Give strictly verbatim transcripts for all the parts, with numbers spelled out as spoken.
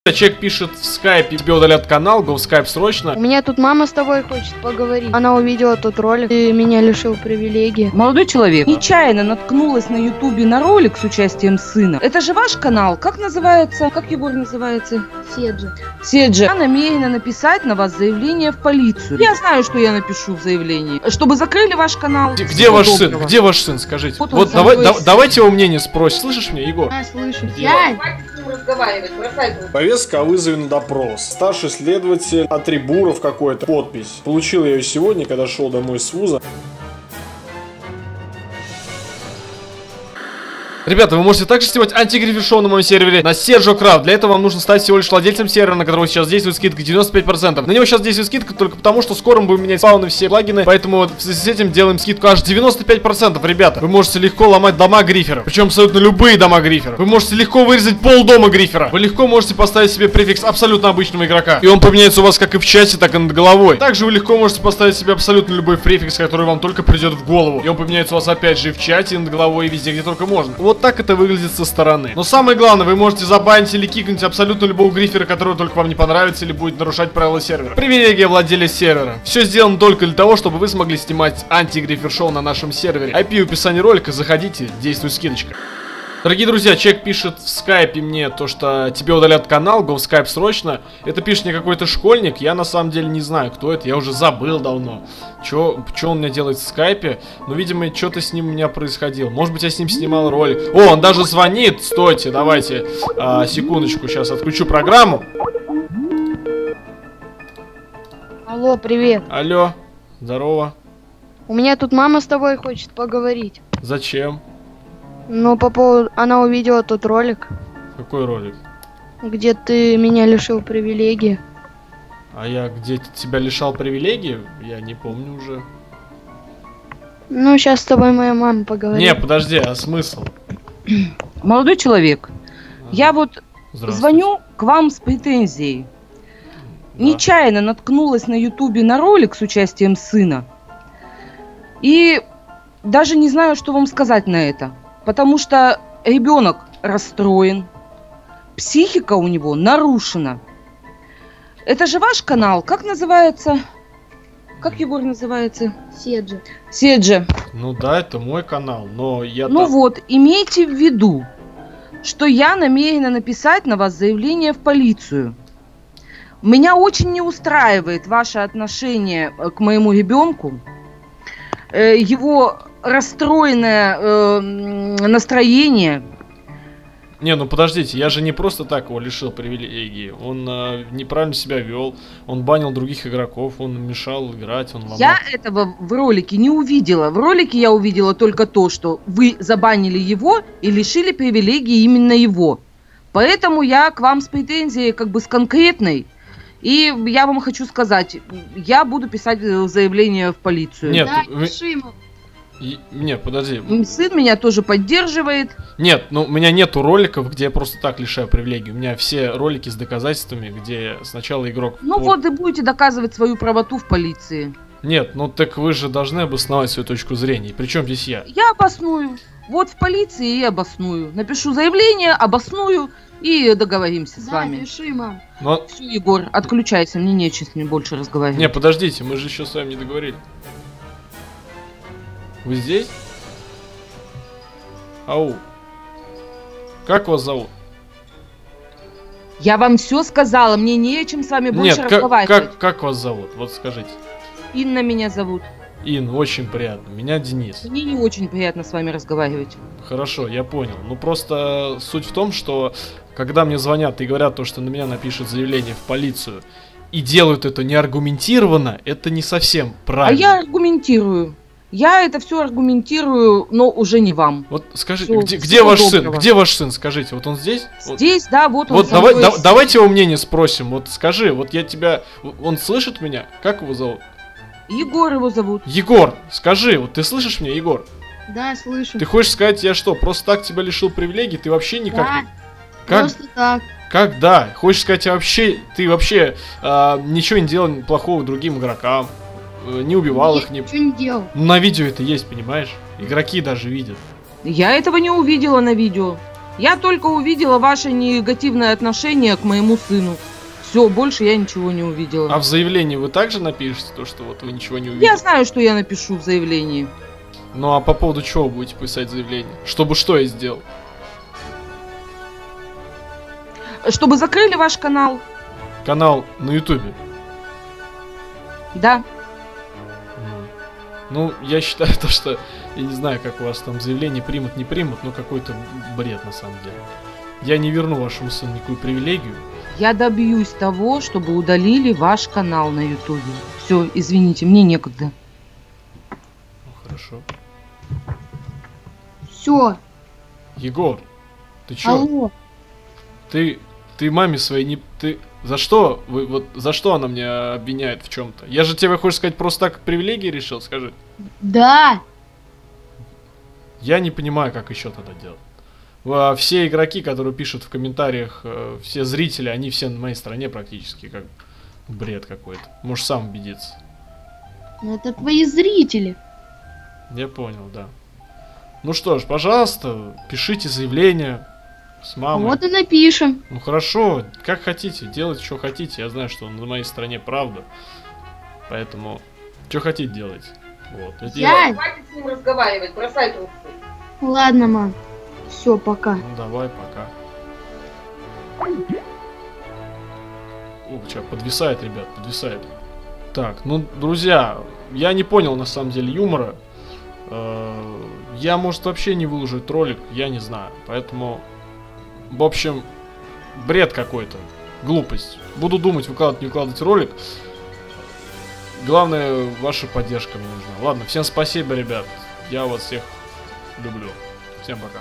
Человек пишет в скайпе, тебе удалят канал, go в скайп срочно. У меня тут мама с тобой хочет поговорить. Она увидела тот ролик, ты меня лишил привилегий. Молодой человек, нечаянно наткнулась на ютубе на ролик с участием сына. Это же ваш канал, как называется? Как Егор называется? Седжи. Седжи. Я намерена написать на вас заявление в полицию. Я знаю, что я напишу в заявлении. Чтобы закрыли ваш канал. Где, где ваш сын? Где ваш сын, скажите? Вот, вот давай, да, давайте его мнение спросим. Слышишь меня, Егор? А, слышу. Я... разговаривать, бросай. Повестка о вызове на допрос. Старший следователь от Рибуров какой-то. Подпись. Получил я ее сегодня, когда шел домой с вуза. Ребята, вы можете также снимать антигрифер шоу на моем сервере на SergioCraft. Для этого вам нужно стать всего лишь владельцем сервера, на которого сейчас действует скидка девяносто пять процентов. На него сейчас действует скидка только потому, что скоро мы будем менять спауны все плагины. Поэтому вот в связи с этим делаем скидку аж девяносто пять процентов, ребята. Вы можете легко ломать дома грифера. Причем абсолютно любые дома грифера. Вы можете легко вырезать пол дома грифера. Вы легко можете поставить себе префикс абсолютно обычного игрока. И он поменяется у вас как и в чате, так и над головой. Также вы легко можете поставить себе абсолютно любой префикс, который вам только придет в голову. И он поменяется у вас опять же и в чате, и над головой, и везде, где только можно. Вот так это выглядит со стороны. Но самое главное, вы можете забанить или кикнуть абсолютно любого грифера, который только вам не понравится или будет нарушать правила сервера. Привилегия владельца сервера. Все сделано только для того, чтобы вы смогли снимать антигрифер шоу на нашем сервере. ай пи в описании ролика, заходите, действует скидочка. Дорогие друзья, человек пишет в скайпе мне то, что тебе удалят канал, go в скайп срочно. Это пишет мне какой-то школьник, я на самом деле не знаю, кто это, я уже забыл давно. Чё, чё он мне делает в скайпе? Ну, видимо, что-то с ним у меня происходило. Может быть, я с ним снимал ролик. О, он даже звонит, стойте, давайте, а, секундочку, сейчас отключу программу. Алло, привет. Алло, здорово. У меня тут мама с тобой хочет поговорить. Зачем? Ну, по поводу... Она увидела тот ролик. Какой ролик? Где ты меня лишил привилегий. А я где тебя лишал привилегий? Я не помню уже. Ну, сейчас с тобой моя мама поговорит. Не, подожди, а смысл? Молодой человек, ага. Я вот звоню к вам с претензией. Да. Нечаянно наткнулась на ютубе на ролик с участием сына. И даже не знаю, что вам сказать на это. Потому что ребенок расстроен, психика у него нарушена. Это же ваш канал, как называется? Как Егор называется? Седжи. Седжи. Ну да, это мой канал, но я... Ну там... вот, имейте в виду, что я намерена написать на вас заявление в полицию. Меня очень не устраивает ваше отношение к моему ребенку. Его... расстроенное э, настроение. Не, ну подождите, я же не просто так его лишил привилегии. Он э, неправильно себя вел, он банил других игроков, он мешал играть, он ломал. Я этого в ролике не увидела. В ролике я увидела только то, что вы забанили его и лишили привилегии именно его. Поэтому я к вам с претензией как бы с конкретной. И я вам хочу сказать, я буду писать заявление в полицию. Нет, да, вы... пиши ему. И... Нет, подожди. Сын меня тоже поддерживает. Нет, ну у меня нету роликов, где я просто так лишаю привилегий. У меня все ролики с доказательствами, где сначала игрок... Ну вот, вот и будете доказывать свою правоту в полиции. Нет, ну так вы же должны обосновать свою точку зрения. Причем здесь я? Я обосную. Вот в полиции и обосную. Напишу заявление, обосную и договоримся да, с вами. Пиши, мам. Но... Все, Егор, отключайся, мне нечем с ним больше разговаривать. Не, подождите, мы же еще с вами не договорили. Вы здесь? Ау. Как вас зовут? Я вам все сказала, мне не о чем с вами больше Нет, разговаривать. Как, как, как вас зовут? Вот скажите. Инна меня зовут. Ин, очень приятно. Меня Денис. Мне не очень приятно с вами разговаривать. Хорошо, я понял. Ну просто суть в том, что когда мне звонят и говорят то, что на меня напишут заявление в полицию и делают это неаргументированно, это не совсем правильно. А я аргументирую. Я это все аргументирую, но уже не вам. Вот скажите, Всё, где, где ваш доброго. сын? Где ваш сын? Скажите, вот он здесь? Здесь, вот. Да, вот он. Вот давай, да, давайте его мнение спросим. Вот скажи, вот я тебя, он слышит меня? Как его зовут? Егор его зовут. Егор, скажи, вот ты слышишь меня, Егор? Да, слышу. Ты хочешь сказать, я что, просто так тебя лишил привилегий? Ты вообще никак... Да, как... просто так. Как да? Хочешь сказать, я вообще, ты вообще э, ничего не делал плохого другим игрокам? Не убивал Нет, их, не... ничего не делал. На видео это есть, понимаешь? Игроки даже видят. Я этого не увидела на видео. Я только увидела ваше негативное отношение к моему сыну. Все, больше я ничего не увидела. А в заявлении вы также напишите то, что вот вы ничего не увидели? Я знаю, что я напишу в заявлении. Ну а по поводу чего вы будете писать заявление? Чтобы что я сделал? Чтобы закрыли ваш канал. Канал на ютубе? Да. Ну, я считаю то, что... Я не знаю, как у вас там заявление примут, не примут, но какой-то бред на самом деле. Я не верну вашему сыну никакую привилегию. Я добьюсь того, чтобы удалили ваш канал на ютубе. Все, извините, мне некогда. Ну, хорошо. Все. Егор, ты чё? Алло. Ты, ты маме своей не... Ты... За что? Вы, вот, за что она меня обвиняет в чем-то? Я же тебе, хочешь сказать, просто так привилегии решил, скажи. Да. Я не понимаю, как еще тогда делать. А, все игроки, которые пишут в комментариях, э, все зрители, они все на моей стороне практически, как бред какой-то. Можешь сам убедиться. Ну это твои зрители. Я понял, да. Ну что ж, пожалуйста, пишите заявление с мамой. Вот и напишем. Ну хорошо, как хотите, делайте, что хотите. Я знаю, что на моей стороне правда. Поэтому, что хотите, делайте. Вот. Это Я... Хватит с ним разговаривать, бросай трубку. Ладно, мам. Все, пока. Ну давай, пока. О, что, подвисает, ребят, подвисает. Так, ну, друзья, я не понял, на самом деле, юмора. Я, может, вообще не выложу этот ролик, я не знаю. Поэтому, в общем, бред какой-то. Глупость. Буду думать, выкладывать, не выкладывать ролик. Главное, ваша поддержка мне нужна. Ладно, всем спасибо, ребят. Я вас всех люблю. Всем пока.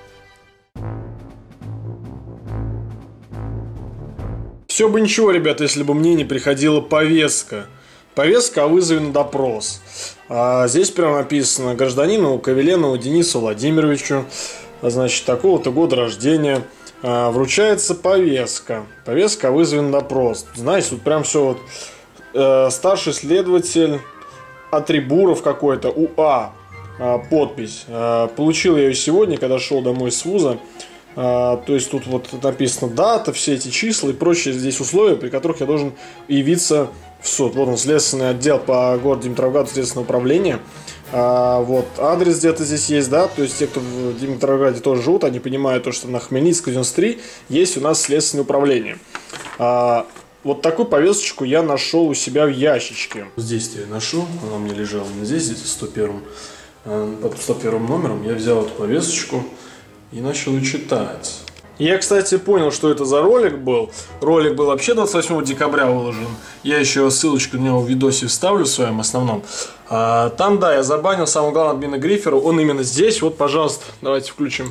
Все бы ничего, ребята, если бы мне не приходила повестка. Повестка о вызове на допрос. А здесь прямо написано: гражданину Ковеленову Денису Владимировичу, значит, такого-то года рождения, а, вручается повестка. Повестка о вызове на допрос. Знаете, тут прям все вот э, старший следователь Атрибуров какой-то, УА, э, подпись. Э, получил я ее сегодня, когда шел домой с вуза. Uh, то есть тут вот написано дата, все эти числа и прочие здесь условия, при которых я должен явиться в суд. Вот он, следственный отдел по городу Димитровграду, следственное управление. Uh, вот адрес где-то здесь есть, да, то есть те, кто в Димитровграде тоже живут, они понимают то, что на Хмельницкого девяносто три есть у нас следственное управление. Uh, вот такую повесточку я нашел у себя в ящичке. Здесь я нашел, она у меня лежала здесь, здесь сто первым, под сто первым номером. Я взял эту повесточку и начал ее читать. Я, кстати, понял, что это за ролик был. Ролик был вообще двадцать восьмого декабря выложен. Я еще ссылочку на него в видосе вставлю в своем основном. А, там, да, я забанил самого главного админа Грифера. Он именно здесь. Вот, пожалуйста, давайте включим.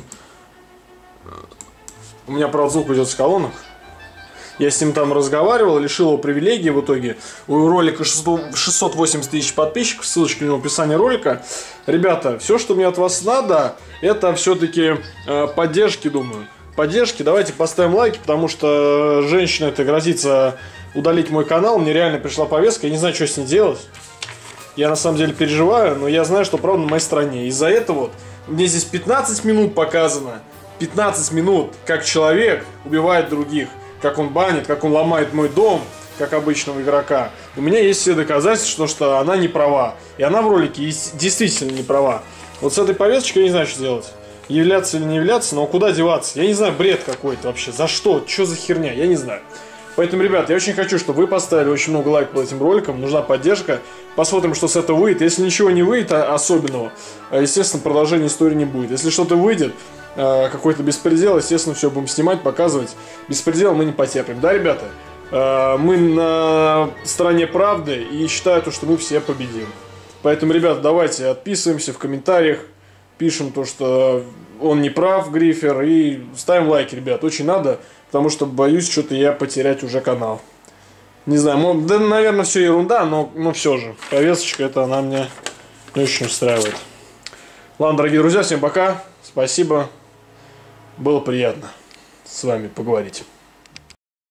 У меня, правда, звук идет с колонок. Я с ним там разговаривал, лишил его привилегий в итоге. У ролика шестьсот восемьдесят тысяч подписчиков, ссылочка у него в описании ролика. Ребята, все, что мне от вас надо, это все-таки э, поддержки, думаю. Поддержки, давайте поставим лайки, потому что женщина это грозится удалить мой канал. Мне реально пришла повестка, я не знаю, что с ней делать. Я на самом деле переживаю, но я знаю, что правда на моей стороне. Из-за этого вот мне здесь пятнадцать минут показано. пятнадцать минут, как человек убивает других. Как он банит, как он ломает мой дом, как обычного игрока. У меня есть все доказательства, что она не права. И она в ролике действительно не права. Вот с этой повесточкой я не знаю, что делать. Являться или не являться, но куда деваться? Я не знаю, бред какой-то вообще. За что? Что за херня? Я не знаю. Поэтому, ребят, я очень хочу, чтобы вы поставили очень много лайков под этим роликом. Нужна поддержка. Посмотрим, что с этого выйдет. Если ничего не выйдет особенного, естественно, продолжения истории не будет. Если что-то выйдет, какой-то беспредел, естественно, все будем снимать, показывать. Беспредел мы не потерпим, да, ребята? Мы на стороне правды и считаю, то, что мы все победим. Поэтому, ребята, давайте отписываемся в комментариях, пишем то, что он не прав, Грифер, и ставим лайки, ребят, очень надо, потому что боюсь что-то я потерять уже канал. Не знаю, ну, да, наверное, все ерунда, но, но все же, повесточка это она меня не очень устраивает. Ладно, дорогие друзья, всем пока, спасибо. Было приятно с вами поговорить.